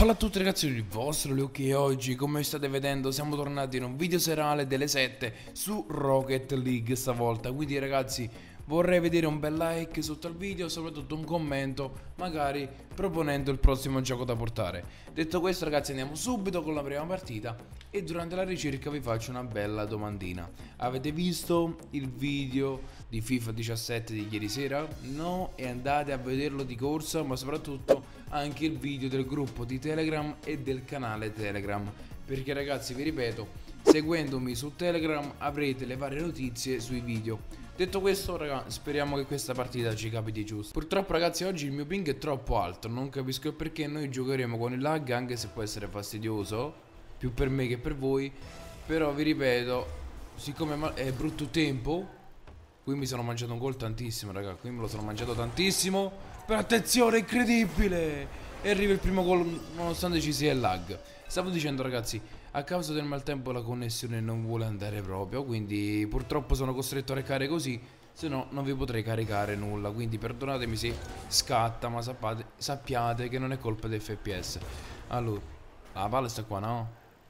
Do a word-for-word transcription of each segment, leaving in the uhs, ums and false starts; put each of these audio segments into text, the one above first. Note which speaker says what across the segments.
Speaker 1: Hola a tutti ragazzi, il vostro Luke e oggi, come state vedendo, siamo tornati in un video serale delle sette su Rocket League stavolta. Quindi ragazzi, vorrei vedere un bel like sotto al video, soprattutto un commento, magari proponendo il prossimo gioco da portare. Detto questo ragazzi, andiamo subito con la prima partita e durante la ricerca vi faccio una bella domandina. Avete visto il video di FIFA diciassette di ieri sera? No? E andate a vederlo di corsa, ma soprattutto anche il video del gruppo di Telegram e del canale Telegram, perché ragazzi vi ripeto, seguendomi su Telegram avrete le varie notizie sui video. Detto questo ragazzi, speriamo che questa partita ci capiti giusto. Purtroppo ragazzi oggi il mio ping è troppo alto, non capisco il perché. Noi giocheremo con il lag, anche se può essere fastidioso più per me che per voi, però vi ripeto, siccome è brutto tempo, qui mi sono mangiato un gol tantissimo raga, qui me lo sono mangiato tantissimo. Però attenzione, incredibile! E arriva il primo gol nonostante ci sia il lag. Stavo dicendo ragazzi, a causa del maltempo la connessione non vuole andare proprio, quindi purtroppo sono costretto a recare così, se no non vi potrei caricare nulla. Quindi perdonatemi se scatta, ma sappiate, sappiate che non è colpa di F P S. Allora, la palla sta qua, no?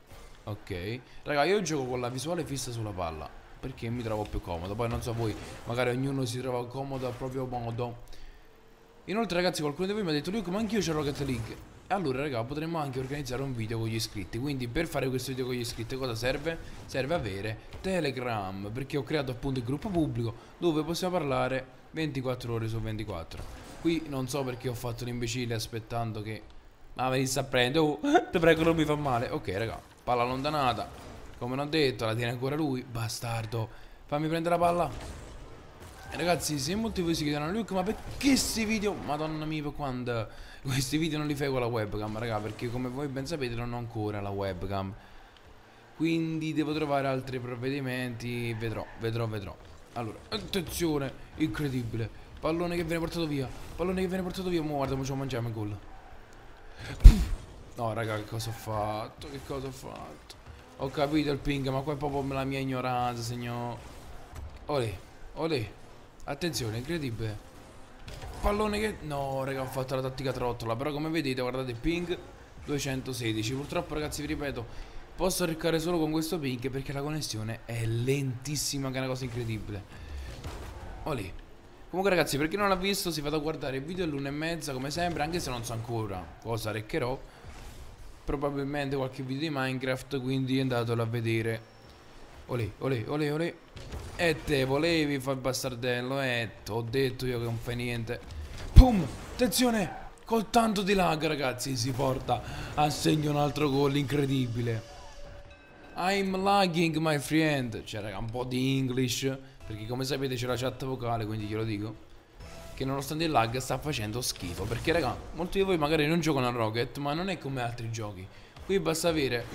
Speaker 1: Ok. Raga, io gioco con la visuale fissa sulla palla, perché mi trovo più comodo. Poi non so voi, magari ognuno si trova comodo al proprio modo. Inoltre ragazzi, qualcuno di voi mi ha detto Luke, ma anch'io c'ho Rocket League. E allora raga, potremmo anche organizzare un video con gli iscritti. Quindi per fare questo video con gli iscritti cosa serve? Serve avere Telegram, perché ho creato appunto il gruppo pubblico dove possiamo parlare ventiquattro ore su ventiquattro. Qui non so perché ho fatto l'imbecille aspettando che ma venisse a prendere. Oh, ti prego non mi fa male. Ok raga, palla allontanata, come non ho detto, la tiene ancora lui. Bastardo, fammi prendere la palla. Ragazzi, se molti di voi si chiedono Luke, ma perché questi video? Madonna mia, quando questi video non li fai con la webcam, raga, perché come voi ben sapete non ho ancora la webcam. Quindi devo trovare altri provvedimenti. Vedrò, vedrò, vedrò. Allora, attenzione, incredibile. Pallone che viene portato via. Pallone che viene portato via. Mo guarda, mo ci mangiamo il gol. No, raga, che cosa ho fatto? Che cosa ho fatto? Ho capito il ping, ma qua è proprio la mia ignoranza, signor. Olè, olè. Attenzione, incredibile. Pallone che... No, raga, ho fatto la tattica trottola. Però come vedete, guardate il ping duecentosedici. Purtroppo, ragazzi, vi ripeto, posso riccare solo con questo ping perché la connessione è lentissima, che è una cosa incredibile. Olì. Comunque, ragazzi, per chi non l'ha visto, si vada a guardare il video all'una e mezza, come sempre, anche se non so ancora cosa reccherò. Probabilmente qualche video di Minecraft, quindi andatelo a vedere. Olè, olè, olè, olè. E te volevi fare il bastardello, eh, ho detto io che non fai niente. Pum, attenzione, col tanto di lag ragazzi si porta a segno un altro gol incredibile. I'm lagging my friend. Cioè raga, un po' di English, perché come sapete c'è la chat vocale, quindi glielo dico, che nonostante il lag sta facendo schifo. Perché raga, molti di voi magari non giocano a Rocket, ma non è come altri giochi. Qui basta avere...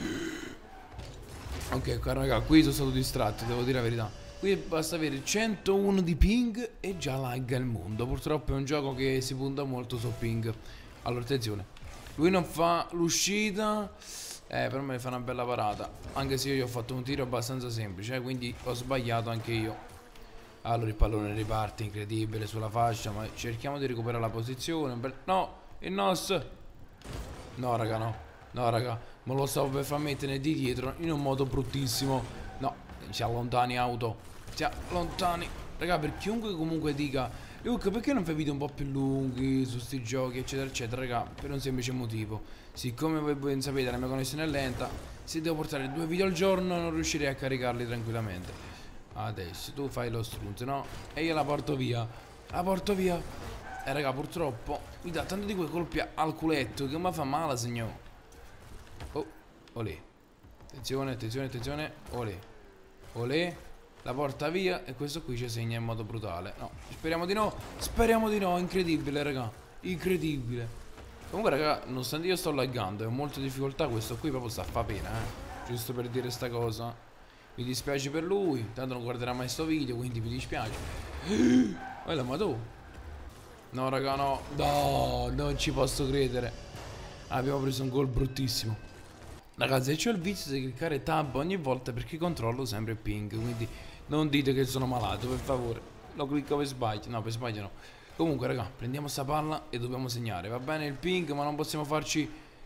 Speaker 1: Ok, raga, qui sono stato distratto, devo dire la verità. Qui basta avere centouno di ping e già lagga il mondo. Purtroppo è un gioco che si punta molto sul ping. Allora attenzione, lui non fa l'uscita. Eh, per me fa una bella parata. Anche se io ho fatto un tiro abbastanza semplice, eh, quindi ho sbagliato anche io. Allora il pallone riparte incredibile sulla fascia, ma cerchiamo di recuperare la posizione. No, il nos. No raga, no. No raga, me lo stavo per far mettere di dietro in un modo bruttissimo. No, si allontani auto. Si allontani. Raga, per chiunque comunque dica Luke, perché non fai video un po' più lunghi su sti giochi eccetera eccetera, raga, per un semplice motivo. Siccome voi ben sapete la mia connessione è lenta, se devo portare due video al giorno non riuscirei a caricarli tranquillamente. Adesso tu fai lo strunzo, no? E io la porto via. La porto via. E raga, purtroppo mi dà tanto di quei colpi al culetto che mi fa male, signor. Oh, olè. Attenzione, attenzione, attenzione. Olè. Olè. La porta via e questo qui ci segna in modo brutale. No, speriamo di no. Speriamo di no, incredibile, raga. Incredibile. Comunque, raga, nonostante io sto laggando e ho molte difficoltà, questo qui proprio sta a fa pena, eh. Giusto per dire sta cosa. Mi dispiace per lui. Tanto non guarderà mai sto video, quindi mi dispiace. Guarda, ma tu. No, raga, no. No, non ci posso credere. Abbiamo preso un gol bruttissimo. Ragazzi, c'ho il vizio di cliccare tab ogni volta perché controllo sempre il ping. Quindi non dite che sono malato, per favore. Lo clicco per sbaglio. No, per sbaglio no. Comunque, raga, prendiamo sta palla e dobbiamo segnare. Va bene il ping, ma non possiamo farci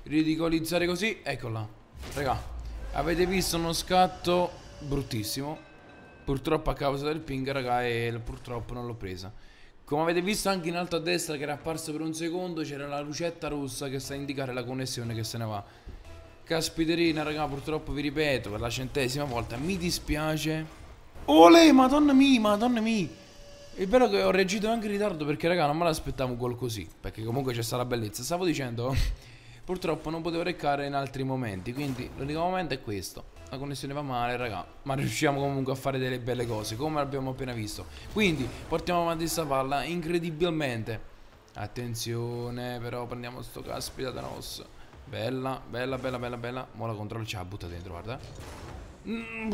Speaker 1: ridicolizzare così. Eccola. Raga, avete visto uno scatto bruttissimo. Purtroppo a causa del ping, raga, e purtroppo non l'ho presa. Come avete visto anche in alto a destra, che era apparso per un secondo, c'era la lucetta rossa che sta a indicare la connessione che se ne va. Caspiterina, raga, purtroppo vi ripeto per la centesima volta, mi dispiace. Olè, madonna mia, madonna mia. È vero che ho reagito anche in ritardo perché, raga, non me l'aspettavo un gol così, perché comunque c'è stata la bellezza. Stavo dicendo, purtroppo non potevo reccare in altri momenti, quindi l'unico momento è questo. La connessione va male, raga, ma riusciamo comunque a fare delle belle cose, come abbiamo appena visto. Quindi portiamo avanti sta palla incredibilmente. Attenzione, però prendiamo sto caspita da nos. Bella, bella, bella, bella, bella. Mo la controllo, ce la butta dentro, guarda. Mm.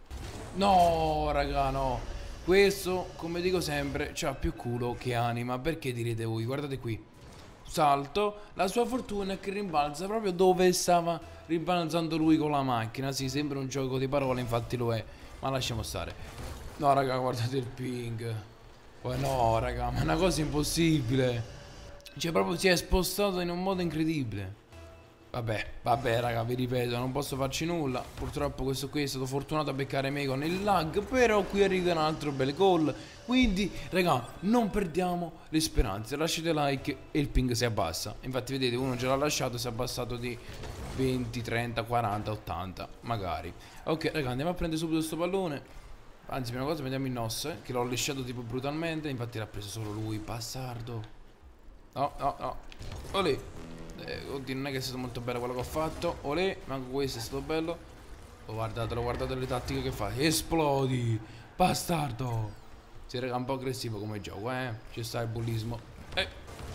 Speaker 1: No, raga, no. Questo, come dico sempre, c'ha più culo che anima. Perché direte voi? Guardate qui. Salto. La sua fortuna è che rimbalza proprio dove stava rimbalzando lui con la macchina. Sì, sembra un gioco di parole, infatti lo è. Ma lasciamo stare. No, raga, guardate il ping. Poi no, raga, ma è una cosa impossibile. Cioè, proprio si è spostato in un modo incredibile. Vabbè, vabbè raga, vi ripeto, non posso farci nulla. Purtroppo questo qui è stato fortunato a beccare me con il lag. Però qui arriva un altro bel gol. Quindi, raga, non perdiamo le speranze. Lasciate like e il ping si abbassa. Infatti vedete, uno già l'ha lasciato, si è abbassato di venti, trenta, quaranta, ottanta magari. Ok, raga, andiamo a prendere subito questo pallone. Anzi, prima cosa vediamo il N O S, che l'ho lisciato tipo brutalmente. Infatti l'ha preso solo lui, bastardo. No, no, no. Olè. Eh, oddio, non è che è stato molto bello quello che ho fatto. Olè, manco questo è stato bello. Oh, guardatelo, guardate le tattiche che fa. Esplodi, bastardo. Si raga un po' aggressivo come gioco, eh. Ci sta il bullismo. Eh.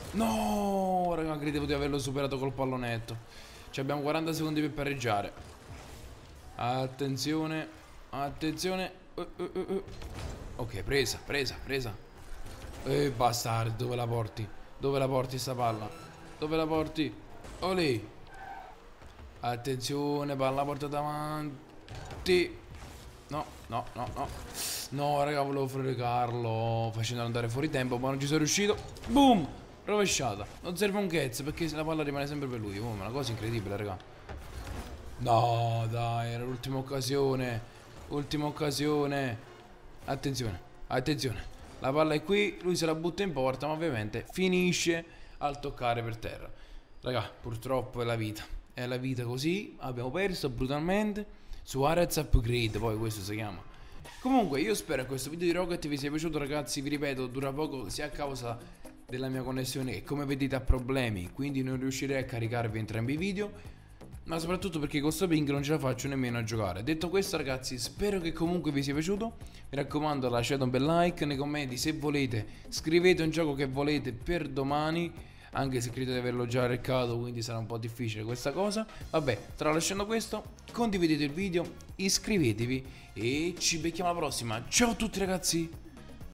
Speaker 1: No, raga, credevo di averlo superato col pallonetto. Ci abbiamo quaranta secondi per pareggiare. Attenzione, attenzione. uh, uh, uh, uh. Ok, presa, presa, presa. Eh, bastardo, dove la porti? Dove la porti sta palla? Dove la porti? Olè. Attenzione, palla portata avanti. No, no, no, no. No, raga, volevo fregarlo facendolo andare fuori tempo, ma non ci sono riuscito. Boom! Rovesciata. Non serve un cazzo perché la palla rimane sempre per lui. Oh, ma è una cosa incredibile, raga. No, dai, era l'ultima occasione. Ultima occasione. Attenzione, attenzione. La palla è qui, lui se la butta in porta, ma ovviamente finisce al toccare per terra. Raga, purtroppo è la vita. È la vita così. Abbiamo perso brutalmente. Suarez Upgrade, poi questo si chiama. Comunque io spero che questo video di Rocket vi sia piaciuto, ragazzi. Vi ripeto, dura poco sia a causa della mia connessione che, come vedete, ha problemi, quindi non riuscirei a caricarvi entrambi i video, ma soprattutto perché con sto ping non ce la faccio nemmeno a giocare. Detto questo, ragazzi, spero che comunque vi sia piaciuto. Mi raccomando, lasciate un bel like. Nei commenti, se volete, scrivete un gioco che volete per domani, anche se credo di averlo già reccato, quindi sarà un po' difficile questa cosa. Vabbè, tralasciando questo, condividete il video, iscrivetevi e ci becchiamo alla prossima. Ciao a tutti, ragazzi.